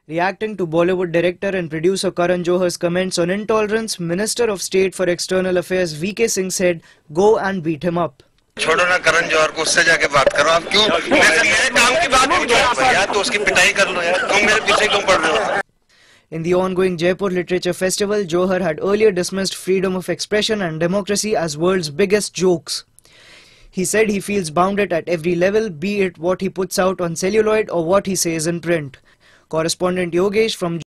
Reacting to Bollywood director and producer Karan Johar's comments on intolerance, Minister of State for External Affairs VK Singh said, "Go and beat him up." छोड़ो ना करण जौहर को, उससे जाके बात करो। आप क्यों मेरे काम की बात पूछो यार, तो उसकी पिटाई कर लो यार, तुम मेरे पीछे क्यों पड़ रहे हो? In the ongoing Jaipur Literature Festival, Johar had earlier dismissed freedom of expression and democracy as world's biggest jokes. He said he feels bounded at every level, be it what he puts out on celluloid or what he says in print. Correspondent Yogesh from